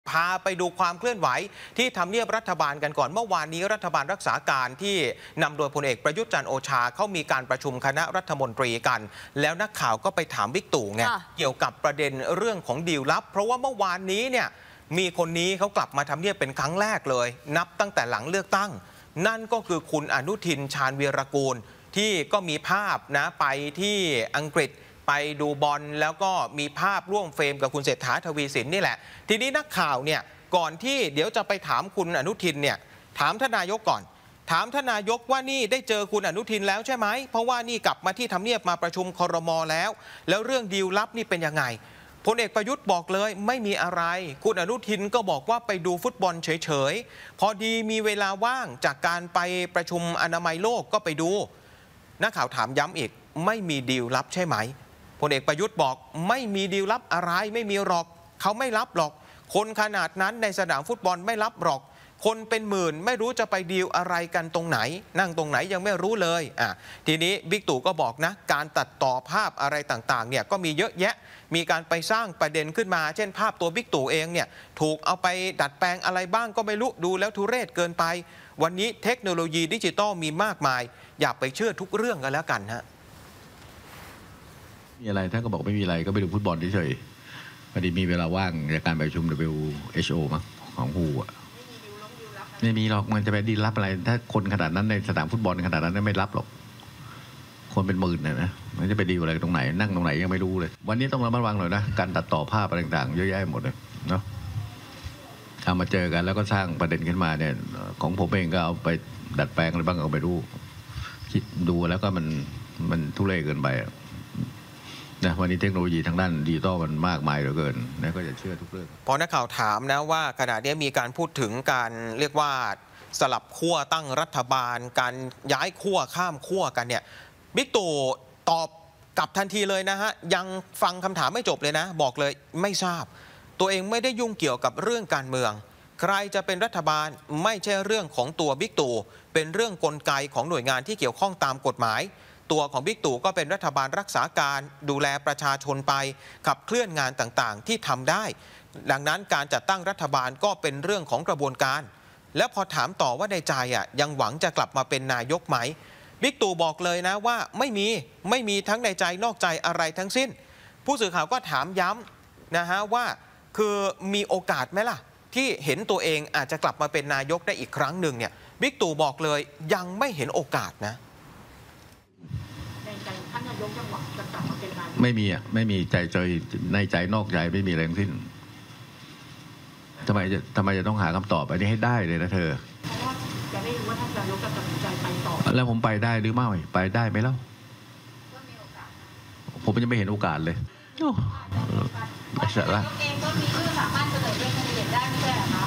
พาไปดูความเคลื่อนไหวที่ทำเนียบรัฐบาลกันก่อนเมื่อวานนี้รัฐบาลรักษาการที่นำโดยพลเอกประยุทธ์จันทร์โอชาเขามีการประชุมคณะรัฐมนตรีกันแล้วนักข่าวก็ไปถามบิ๊กตู่ไงเกี่ยวกับประเด็นเรื่องของดีลลับเพราะว่าเมื่อวานนี้เนี่ยมีคนนี้เขากลับมาทำเนียบเป็นครั้งแรกเลยนับตั้งแต่หลังเลือกตั้งนั่นก็คือคุณอนุทินชาญวีรกูลที่ก็มีภาพนะไปที่อังกฤษไปดูบอลแล้วก็มีภาพร่วมเฟรมกับคุณเศรษฐาทวีสินนี่แหละทีนี้นักข่าวเนี่ยก่อนที่เดี๋ยวจะไปถามคุณอนุทินเนี่ยถามทนายกก่อนถามทนายกว่านี่ได้เจอคุณอนุทินแล้วใช่ไหมเพราะว่านี่กลับมาที่ทำเนียบมาประชุมครม.แล้วเรื่องดีลลับนี่เป็นยังไงพลเอกประยุทธ์บอกเลยไม่มีอะไรคุณอนุทินก็บอกว่าไปดูฟุตบอลเฉยๆพอดีมีเวลาว่างจากการไปประชุมอนามัยโลกก็ไปดูนักข่าวถามย้ำอีกไม่มีดีลลับใช่ไหมพลเอกประยุทธ์บอกไม่มีดีลลับอะไรไม่มีหรอกเขาไม่รับหรอกคนขนาดนั้นในสนามฟุตบอลไม่รับหรอกคนเป็นหมื่นไม่รู้จะไปดีลอะไรกันตรงไหนนั่งตรงไหนยังไม่รู้เลยทีนี้บิ๊กตู่ก็บอกนะการตัดต่อภาพอะไรต่างๆเนี่ยก็มีเยอะแยะมีการไปสร้างประเด็นขึ้นมาเช่นภาพตัวบิ๊กตู่เองเนี่ยถูกเอาไปดัดแปลงอะไรบ้างก็ไม่รู้ดูแล้วทุเรศเกินไปวันนี้เทคโนโลยีดิจิตอลมีมากมายอย่าไปเชื่อทุกเรื่องกันแล้วกันฮะมีอะไรท่านก็บอกไม่มีอะไรก็ไปดูฟุตบอลเฉยๆพอดีมีเวลาว่างจากการประชุม WHO มั้งของฮูอ่ะไม่มีหรอกมันจะไปดีรับอะไรถ้าคนขนาดนั้นในสนามฟุตบอลขนาดนั้นไม่รับหรอกคนเป็นหมื่นนะมันจะไปดีอะไรตรงไหนนั่งตรงไหนยังไม่รู้เลยวันนี้ต้องระมัดระวังหน่อยนะการตัดต่อภาพอะไรต่างๆเยอะแยะหมดเลยเนาะเอามาเจอกันแล้วก็สร้างประเด็นขึ้นมาเนี่ยของผมเองก็เอาไปดัดแปลงอะไรบ้างเอาไปคิดดูแล้วก็มันทุเรศเกินไปนะวันนี้เทคโนโลยีทางด้านดิจิตอลมันมากมายเหลือเกินนะก็จะเชื่อทุกเรื่องพอนักข่าวถามนะว่าขณะนี้มีการพูดถึงการเรียกว่าสลับขั้วตั้งรัฐบาลการย้ายขั้วข้ามขั้วกันเนี่ยบิ๊กตู่ตอบกลับทันทีเลยนะฮะยังฟังคำถามไม่จบเลยนะบอกเลยไม่ทราบตัวเองไม่ได้ยุ่งเกี่ยวกับเรื่องการเมืองใครจะเป็นรัฐบาลไม่ใช่เรื่องของตัวบิ๊กตู่เป็นเรื่องกลไกของหน่วยงานที่เกี่ยวข้องตามกฎหมายตัวของบิ๊กตู่ก็เป็นรัฐบาลรักษาการดูแลประชาชนไปขับเคลื่อนงานต่างๆที่ทำได้ดังนั้นการจัดตั้งรัฐบาลก็เป็นเรื่องของกระบวนการแล้วพอถามต่อว่าในใจยังหวังจะกลับมาเป็นนายกไหมบิ๊กตู่บอกเลยนะว่าไม่มีทั้งในใจนอกใจอะไรทั้งสิ้นผู้สื่อข่าวก็ถามย้ำนะฮะว่าคือมีโอกาสไหมล่ะที่เห็นตัวเองอาจจะกลับมาเป็นนายกได้อีกครั้งหนึ่งเนี่ยบิ๊กตู่บอกเลยยังไม่เห็นโอกาสนะไม่มีใจในใจนอกใจไม่มีอะไรทั้งสิ้นทำไมจะต้องหาคำตอบอันนี้ให้ได้เลยนะเธอเพราะว่าจะได้รู้ว่าท่านนายกจะตัดสินใจไปต่อแล้วผมไปได้หรือไม่ไปได้ไหมแล้วผมยังไม่เห็นโอกาสเลยไม่ใช่ละเองก็มีชื่อสามารถเสนอเป็นแคนดิเดตได้ไม่ใช่หรอครับ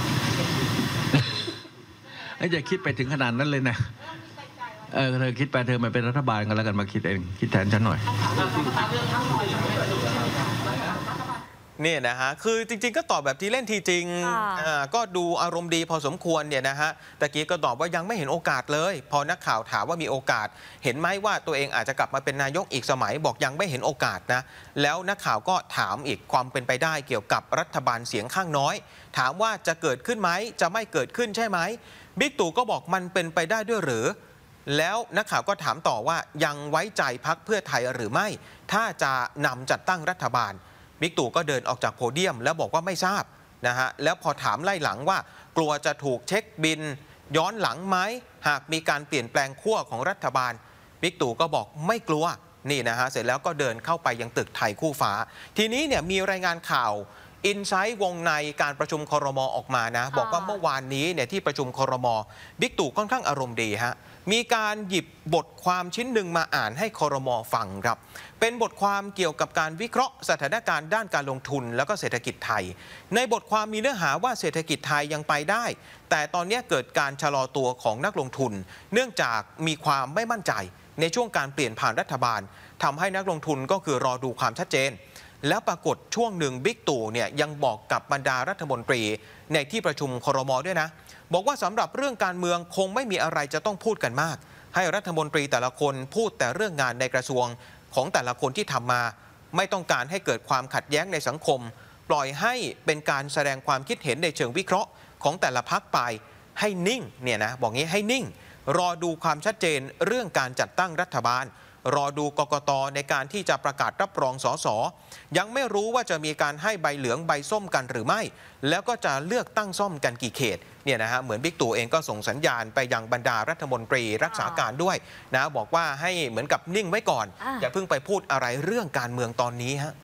อย่าคิดไปถึงขนาดนั้นเลยนะเธอคิดไปเธอมาเป็นรัฐบาลกันแล้วกันมาคิดเองคิดแทนฉันหน่อยเนี่ยนะฮะคือจริงๆก็ตอบแบบที่เล่นทีจริงก็ดูอารมณ์ดีพอสมควรเนี่ยนะฮะตะกี้ก็ตอบว่ายังไม่เห็นโอกาสเลยพอนักข่าวถามว่ามีโอกาสเห็นไหมว่าตัวเองอาจจะกลับมาเป็นนายกอีกสมัยบอกยังไม่เห็นโอกาสนะแล้วนักข่าวก็ถามอีกความเป็นไปได้เกี่ยวกับรัฐบาลเสียงข้างน้อยถามว่าจะเกิดขึ้นไหมจะไม่เกิดขึ้นใช่ไหมบิ๊กตู่ก็บอกมันเป็นไปได้ด้วยหรือแล้วนักข่าวก็ถามต่อว่ายังไว้ใจพรรคเพื่อไทยหรือไม่ถ้าจะนำจัดตั้งรัฐบาลบิ๊กตู่ก็เดินออกจากโพเดียมแล้วบอกว่าไม่ทราบนะฮะแล้วพอถามไล่หลังว่ากลัวจะถูกเช็คบินย้อนหลังไหมหากมีการเปลี่ยนแปลงขั้วของรัฐบาลบิ๊กตู่ก็บอกไม่กลัวนี่นะฮะเสร็จแล้วก็เดินเข้าไปยังตึกไทยคู่ฟ้าทีนี้เนี่ยมีรายงานข่าวอินไซต์วงในการประชุมครม.ออกมานะบอกว่าเมื่อวานนี้เนี่ยที่ประชุมครม.บิ๊กตู่ค่อนข้างอารมณ์ดีฮะมีการหยิบบทความชิ้นหนึ่งมาอ่านให้ครม.ฟังครับเป็นบทความเกี่ยวกับการวิเคราะห์สถานการณ์ด้านการลงทุนแล้วก็เศรษฐกิจไทยในบทความมีเนื้อหาว่าเศรษฐกิจไทยยังไปได้แต่ตอนนี้เกิดการชะลอตัวของนักลงทุนเนื่องจากมีความไม่มั่นใจในช่วงการเปลี่ยนผ่านรัฐบาลทำให้นักลงทุนก็คือรอดูความชัดเจนแล้วปรากฏช่วงหนึ่งบิ๊กตู่เนี่ยยังบอกกับบรรดารัฐมนตรีในที่ประชุมครม.ด้วยนะบอกว่าสำหรับเรื่องการเมืองคงไม่มีอะไรจะต้องพูดกันมากให้รัฐมนตรีแต่ละคนพูดแต่เรื่องงานในกระทรวงของแต่ละคนที่ทำมาไม่ต้องการให้เกิดความขัดแย้งในสังคมปล่อยให้เป็นการแสดงความคิดเห็นในเชิงวิเคราะห์ของแต่ละพรรคไปให้นิ่งเนี่ยนะบอกงี้ให้นิ่งรอดูความชัดเจนเรื่องการจัดตั้งรัฐบาลรอดูกกต.ในการที่จะประกาศรับรองสสยังไม่รู้ว่าจะมีการให้ใบเหลืองใบส้มกันหรือไม่แล้วก็จะเลือกตั้งซ่อมกันกี่เขตเนี่ยนะฮะเหมือนบิ๊กตู่เองก็ส่งสัญญาณไปยังบรรดารัฐมนตรีรักษาการด้วยนะบอกว่าให้เหมือนกับนิ่งไว้ก่อนอย่าเพิ่งไปพูดอะไรเรื่องการเมืองตอนนี้ฮะ